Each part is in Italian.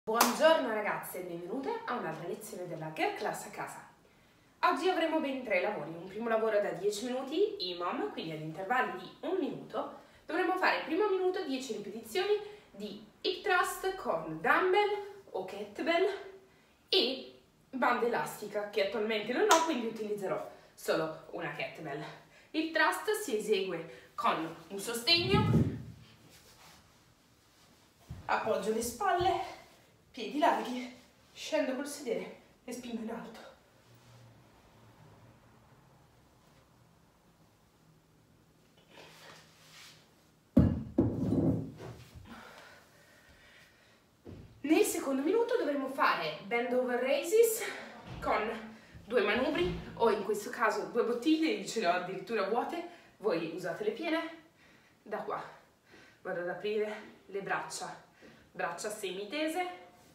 Buongiorno ragazze e benvenute a un'altra lezione della Girl Class a casa. Oggi avremo ben 3 lavori. Un primo lavoro da 10 minuti, IMOM, quindi ad intervalli di 1 minuto. Dovremo fare il primo minuto 10 ripetizioni di hip thrust con dumbbell o kettlebell e banda elastica, che attualmente non ho, quindi utilizzerò solo una kettlebell. Hip thrust si esegue con un sostegno, appoggio le spalle, piedi larghi, scendo col sedere e spingo in alto. Nel secondo minuto dovremo fare bend over raises con 2 manubri, o in questo caso 2 bottiglie, io ce le ho addirittura vuote, voi usate le piene. Da qua vado ad aprire le braccia semitese.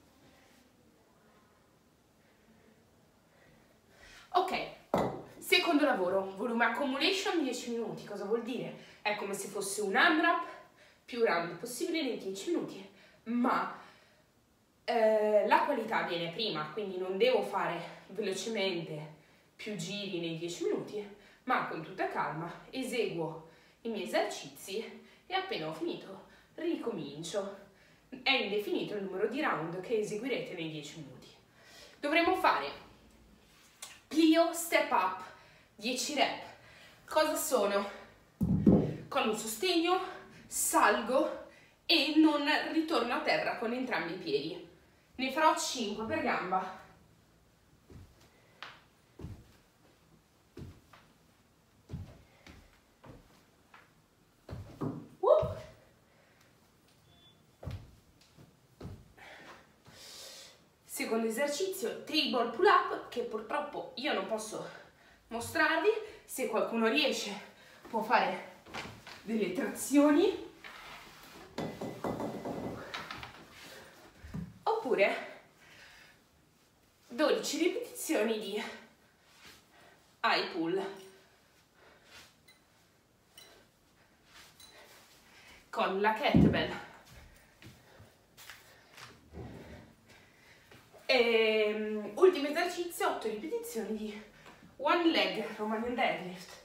Ok, secondo lavoro, volume accumulation 10 minuti. Cosa vuol dire? È come se fosse un AMRAP, più round possibile nei 10 minuti, ma la qualità viene prima, quindi non devo fare velocemente più giri nei 10 minuti, ma con tutta calma eseguo i miei esercizi e appena ho finito ricomincio. È indefinito il numero di round che eseguirete nei 10 minuti. Dovremo fare plio step up 10 rep. Cosa sono? Con un sostegno salgo e non ritorno a terra con entrambi i piedi. Ne farò 5 per gamba. Secondo esercizio, table pull up, che purtroppo io non posso mostrarvi. Se qualcuno riesce può fare delle trazioni oppure 12 ripetizioni di high pull con la kettlebell. E ultimo esercizio, 8 ripetizioni di one leg Romanian deadlift.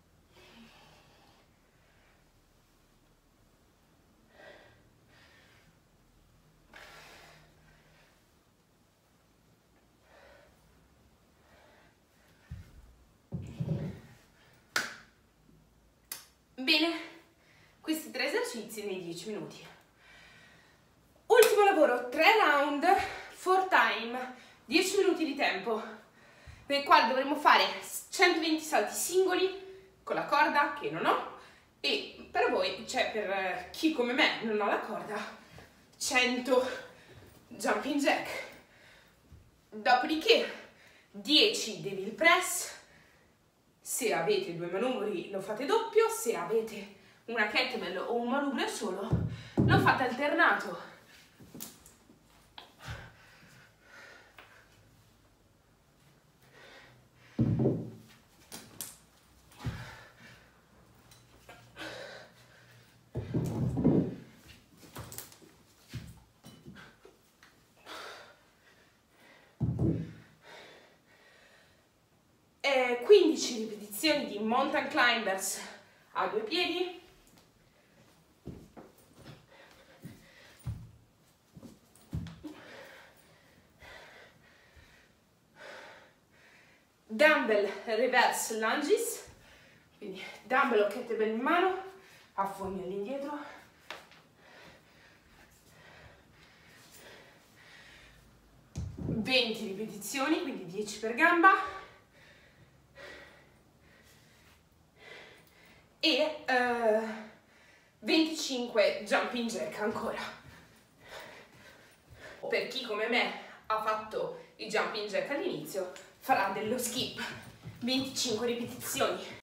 Bene, questi 3 esercizi nei 10 minuti. Ultimo lavoro, 3 round, 4 time, 10 minuti di tempo, nel quale dovremo fare 120 salti singoli con la corda, che non ho, e per voi, cioè per chi come me non ha la corda, 100 jumping jack. Dopodiché 10 devil press. Se avete 2 manubri lo fate doppio, se avete una kettlebell o un manubrio solo lo fate alternato. E 15 ripetizioni di mountain climbers a 2 piedi. Dumbbell reverse lunges, quindi dumbbell o kettlebell in mano, affondi all'indietro. (20 ripetizioni, quindi 10 per gamba. E 25 jumping jack ancora. Per chi come me ha fatto i jumping jack all'inizio farà dello skip, 25 ripetizioni.